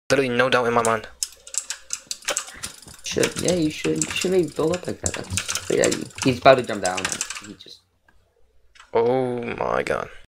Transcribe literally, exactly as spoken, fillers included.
Literally no doubt in my mind. Should yeah, you should you should maybe build up like that. That's but yeah, he's about to jump down. He just Oh my god.